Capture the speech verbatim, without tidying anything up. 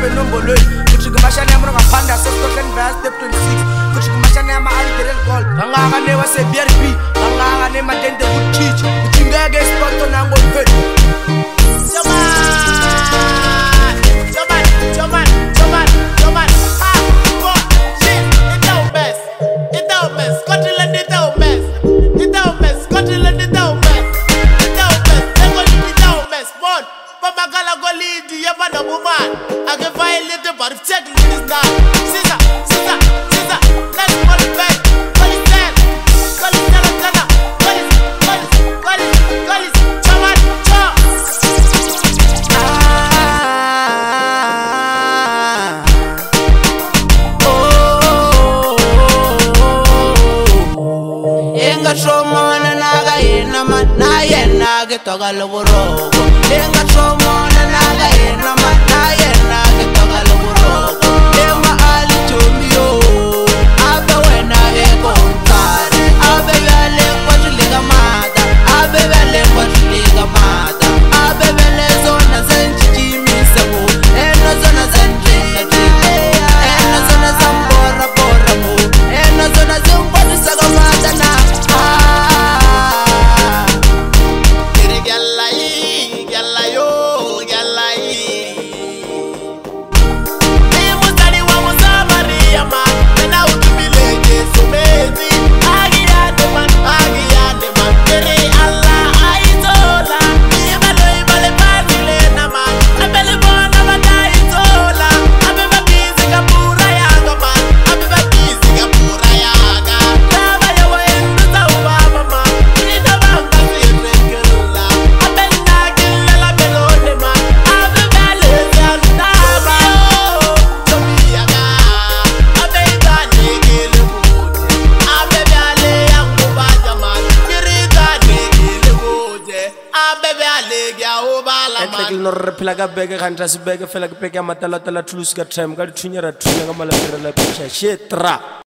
babe nombolweni kuthi kumashane yami ngaphanda sesitokeni verse step twenty-six kuthi kumashane yami alidele gold nganga ne wase B R B nganga ne madende kuthithe kuthi ngeke sport nango mfethu I can violate the body, check this now. Caesar, Caesar, Caesar, let's call it back. Call it down, call it down, call it, call it, call it, call it, chaman, chop. Oh, Enga shomona naga ina man, na yena ke toga loboro. Enga shomona naga ina man, na yena ke toga loboro. Ema ali chomio, abe wena eko untari, abe vele kwa tuliga mata, abe vele kwa tuliga mata, abe vele zona zenji jimi sabo, eno zona zenji jimi, eno zona zambora bora mo, eno zona zumbodi saga mata na. Kiri gyalla yi, gyalla yo, gyalla yi. No replaga bega kantas bega fela bega matala tala tulus ga tram ga tunya ra tunya ga mala tera la shetra.